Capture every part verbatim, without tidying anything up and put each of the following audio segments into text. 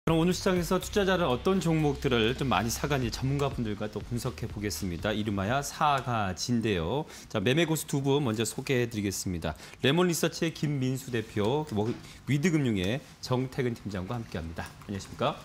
그럼 오늘 시장에서 투자자는 어떤 종목들을 좀 많이 사가니 전문가분들과 또 분석해 보겠습니다. 이름하여 사가지인데요. 자, 매매 고수 두 분 먼저 소개해 드리겠습니다. 레몬 리서치의 김민수 대표, 위드금융의 정태근 팀장과 함께합니다. 안녕하십니까?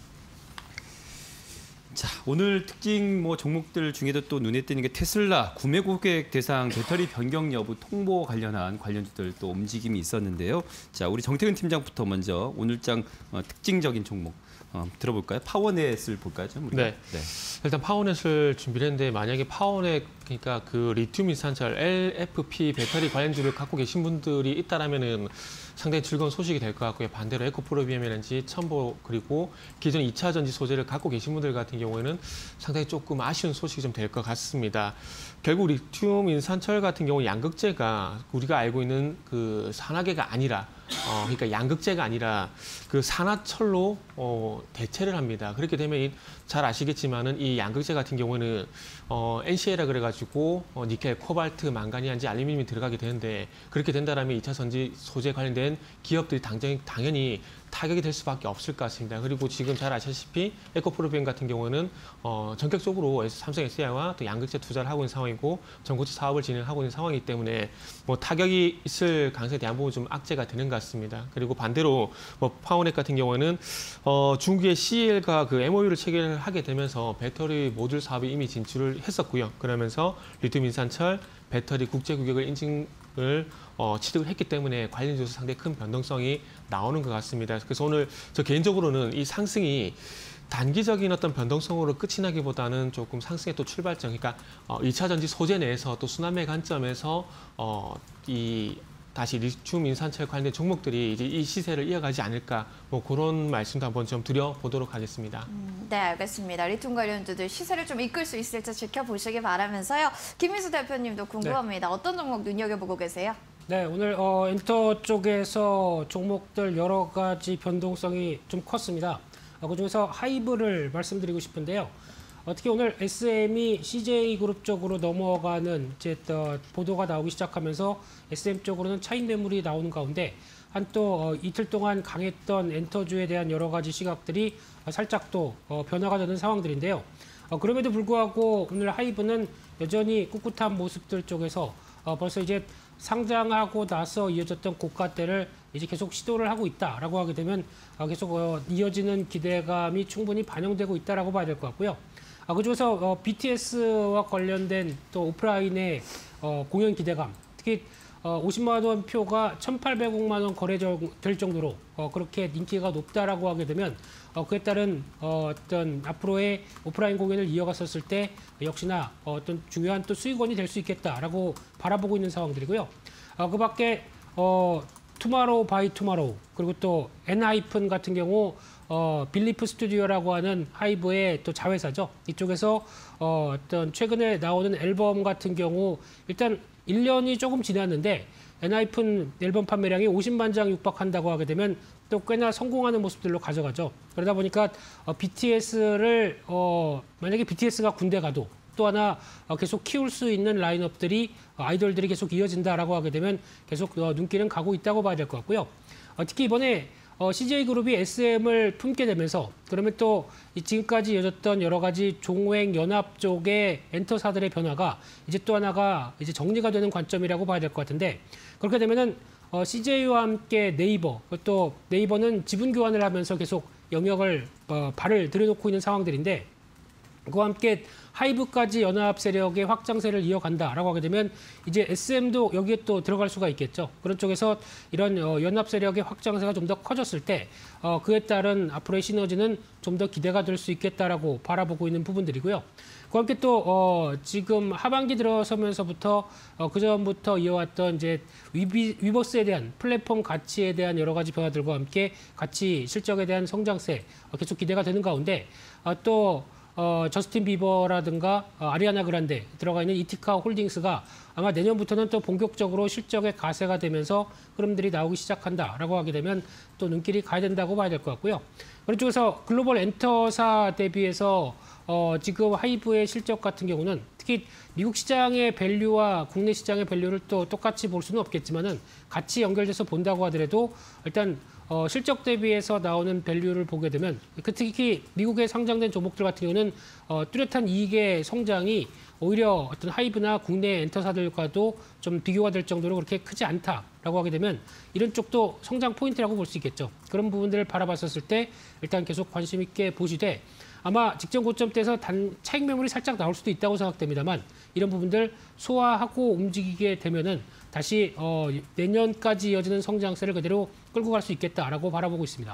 자, 오늘 특징 뭐 종목들 중에도 또 눈에 띄는 게 테슬라 구매 고객 대상 배터리 변경 여부 통보 관련한 관련주들 또 움직임이 있었는데요. 자, 우리 정태근 팀장부터 먼저 오늘장 어, 특징적인 종목 어, 들어볼까요? 파워넷을 볼까요? 좀 네. 네. 일단 파워넷을 준비를 했는데 만약에 파워넷 그러니까 그 리튬 인산철 엘에프피 배터리 관련주를 갖고 계신 분들이 있다라면은 상당히 즐거운 소식이 될 것 같고요. 반대로 에코프로비엠이라든지 첨보 그리고 기존 이 차 전지 소재를 갖고 계신 분들 같은 경우에는 상당히 조금 아쉬운 소식이 좀 될 것 같습니다. 결국 리튬 인산철 같은 경우 양극재가 우리가 알고 있는 그 산화계가 아니라 어, 그러니까 양극재가 아니라 그 산화철로 어, 대체를 합니다. 그렇게 되면 잘 아시겠지만은 이 양극재 같은 경우는 어, 엔씨에이라 그래가지고 어, 니켈, 코발트, 망가니안지, 알루미늄이 들어가게 되는데 그렇게 된다라면 이 차 전지 소재 관련된 기업들이 당장, 당연히 타격이 될 수밖에 없을 것 같습니다. 그리고 지금 잘 아시다시피 에코프로비엠 같은 경우는 어, 전격적으로 삼성 에스디아이와 또 양극재 투자를 하고 있는 상황이고 전고체 사업을 진행하고 있는 상황이기 때문에 뭐 타격이 있을 가능성에 대한 부분 좀 악재가 되는 것 같습니다. 그리고 반대로 뭐 파워넷 같은 경우는 어, 중국의 씨이엘과 그 엠오유를 체결하게 되면서 배터리 모듈 사업에 이미 진출을 했었고요. 그러면서 리튬 인산철 배터리 국제 규격을 인증을 어, 취득을 했기 때문에 관련주에서 상당히 큰 변동성이 나오는 것 같습니다. 그래서 오늘 저 개인적으로는 이 상승이 단기적인 어떤 변동성으로 끝이 나기보다는 조금 상승의 또 출발점, 그러니까 어, 이 차 전지 소재 내에서 또 순환매 관점에서 어, 이 다시 리튬 인산철 관련된 종목들이 이제 이 시세를 이어가지 않을까 뭐 그런 말씀도 한번 좀 드려보도록 하겠습니다. 음, 네, 알겠습니다. 리튬 관련주들 시세를 좀 이끌 수 있을지 지켜보시기 바라면서요. 김민수 대표님도 궁금합니다. 네. 어떤 종목 눈여겨보고 계세요? 네, 오늘 어, 엔터 쪽에서 종목들 여러 가지 변동성이 좀 컸습니다. 어, 그중에서 하이브를 말씀드리고 싶은데요. 어, 특히 오늘 에스엠이 씨제이그룹 쪽으로 넘어가는 이제 또 보도가 나오기 시작하면서 에스엠 쪽으로는 차익 매물이 나오는 가운데 한 또 어, 이틀 동안 강했던 엔터주에 대한 여러 가지 시각들이 살짝 또 어, 변화가 되는 상황들인데요. 어, 그럼에도 불구하고 오늘 하이브는 여전히 꿋꿋한 모습들 쪽에서 어, 벌써 이제 상장하고 나서 이어졌던 고가대를 이제 계속 시도를 하고 있다라고 하게 되면 어, 계속 어, 이어지는 기대감이 충분히 반영되고 있다라고 봐야 될 것 같고요. 아, 그중에서 어, 비티에스와 관련된 또 오프라인의 어, 공연 기대감, 특히 어, 오십만 원 표가 천팔백억만 원 거래될 정도로 어, 그렇게 인기가 높다라고 하게 되면 어, 그에 따른 어, 어떤 앞으로의 오프라인 공연을 이어갔었을 때 역시나 어, 어떤 중요한 또 수익원이 될 수 있겠다라고 바라보고 있는 상황들이고요. 어, 그밖에 어, 투마로우 바이 투마로우 그리고 또 엔하이픈 같은 경우 어, 빌리프 스튜디오라고 하는 하이브의 또 자회사죠. 이쪽에서 어, 어떤 최근에 나오는 앨범 같은 경우 일단 일 년이 조금 지났는데 엔하이픈 앨범 판매량이 오십만 장 육박한다고 하게 되면 또 꽤나 성공하는 모습들로 가져가죠. 그러다 보니까 어, 비티에스를 어, 만약에 비티에스가 군대 가도 또 하나 어, 계속 키울 수 있는 라인업들이 어, 아이돌들이 계속 이어진다라고 하게 되면 계속 어, 눈길은 가고 있다고 봐야 될 것 같고요. 어, 특히 이번에 어, 씨제이그룹이 에스엠을 품게 되면서 그러면 또 지금까지 이어졌던 여러 가지 종횡 연합 쪽의 엔터사들의 변화가 이제 또 하나가 이제 정리가 되는 관점이라고 봐야 될 것 같은데 그렇게 되면은 어, 씨제이와 함께 네이버 또 네이버는 지분 교환을 하면서 계속 영역을 어, 발을 들여놓고 있는 상황들인데 그와 함께 하이브까지 연합 세력의 확장세를 이어간다라고 하게 되면 이제 에스엠도 여기에 또 들어갈 수가 있겠죠. 그런 쪽에서 이런 어, 연합 세력의 확장세가 좀 더 커졌을 때 어, 그에 따른 앞으로의 시너지는 좀 더 기대가 될 수 있겠다라고 바라보고 있는 부분들이고요. 그와 함께 또 어, 지금 하반기 들어서면서부터 어, 그 전부터 이어왔던 이제 위비, 위버스에 대한 플랫폼 가치에 대한 여러 가지 변화들과 함께 가치 실적에 대한 성장세 어, 계속 기대가 되는 가운데 어, 또 어, 저스틴 비버라든가 어, 아리아나 그란데 들어가 있는 이티카 홀딩스가 아마 내년부터는 또 본격적으로 실적의 가세가 되면서 흐름들이 나오기 시작한다라고 하게 되면 또 눈길이 가야 된다고 봐야 될 것 같고요. 그런 쪽에서 글로벌 엔터사 대비해서 어, 지금 하이브의 실적 같은 경우는 특히 미국 시장의 밸류와 국내 시장의 밸류를 또 똑같이 볼 수는 없겠지만은 같이 연결돼서 본다고 하더라도 일단 어, 실적 대비해서 나오는 밸류를 보게 되면 그 특히 미국에 상장된 종목들 같은 경우는 어, 뚜렷한 이익의 성장이 오히려 어떤 하이브나 국내 엔터사들과도 좀 비교가 될 정도로 그렇게 크지 않다라고 하게 되면 이런 쪽도 성장 포인트라고 볼 수 있겠죠. 그런 부분들을 바라봤었을 때 일단 계속 관심 있게 보시되 아마 직전 고점대에서 단 차익 매물이 살짝 나올 수도 있다고 생각됩니다만 이런 부분들 소화하고 움직이게 되면은 다시 어, 내년까지 이어지는 성장세를 그대로 끌고 갈 수 있겠다라고 바라보고 있습니다.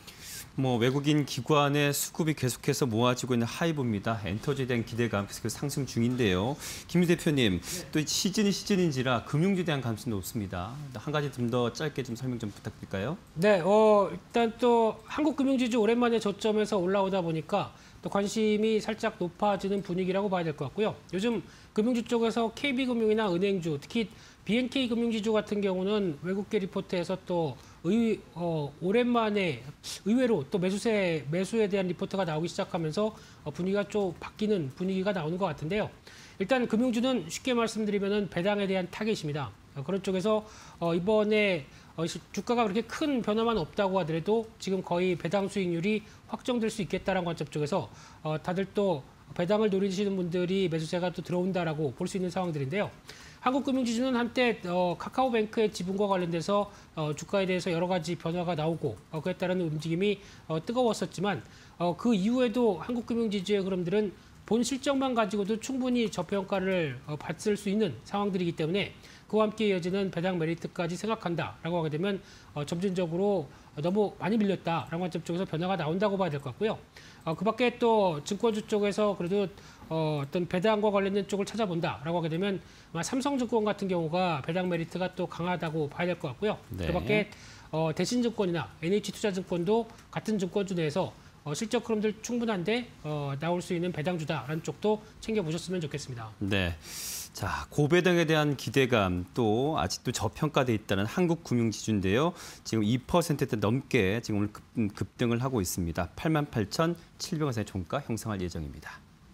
뭐 외국인 기관의 수급이 계속해서 모아지고 있는 하이브입니다. 엔터지에 대한 기대감 계속 상승 중인데요. 김 대표님, 네. 또 시즌이 시즌인지라 금융주에 대한 감성이 높습니다. 한 가지 좀 더 짧게 좀 설명 좀 부탁드릴까요? 네, 어, 일단 또 한국 금융지주 오랜만에 저점에서 올라오다 보니까 또 관심이 살짝 높아지는 분위기라고 봐야 될 것 같고요. 요즘 금융주 쪽에서 케이비금융이나 은행주, 특히 비엔케이 금융지주 같은 경우는 외국계 리포트에서 또 의, 어, 오랜만에 의외로 또 매수세, 매수에 대한 리포트가 나오기 시작하면서 어, 분위기가 좀 바뀌는 분위기가 나오는 것 같은데요. 일단 금융주는 쉽게 말씀드리면 배당에 대한 타겟입니다. 어, 그런 쪽에서 어, 이번에 어, 주가가 그렇게 큰 변화만 없다고 하더라도 지금 거의 배당 수익률이 확정될 수 있겠다는 관점 쪽에서 어, 다들 또 배당을 노리시는 분들이 매수세가 또 들어온다라고 볼 수 있는 상황들인데요. 한국금융지주는 한때 어, 카카오뱅크의 지분과 관련돼서 어, 주가에 대해서 여러 가지 변화가 나오고 어, 그에 따른 움직임이 어, 뜨거웠었지만 어, 그 이후에도 한국금융지주의 흐름들은 본 실적만 가지고도 충분히 저평가를 어, 받을 수 있는 상황들이기 때문에 그와 함께 이어지는 배당 메리트까지 생각한다라고 하게 되면 어, 점진적으로 너무 많이 밀렸다라는 관점 쪽에서 변화가 나온다고 봐야 될 것 같고요. 어, 그 밖에 또 증권주 쪽에서 그래도 어, 어떤 배당과 관련된 쪽을 찾아본다라고 하게 되면 아마 삼성증권 같은 경우가 배당 메리트가 또 강하다고 봐야 될 것 같고요. 네. 그 밖에 어, 대신증권이나 엔에이치투자증권도 같은 증권주 내에서 어, 실적 흐름들 충분한데 어, 나올 수 있는 배당주다라는 쪽도 챙겨보셨으면 좋겠습니다. 네. 자, 고배당에 대한 기대감 또 아직도 저평가돼 있다는 한국금융지주인데요. 지금 이 퍼센트대 넘게 지금 오늘 급, 급등을 하고 있습니다. 팔만 팔천칠백 원의 종가 형성할 예정입니다.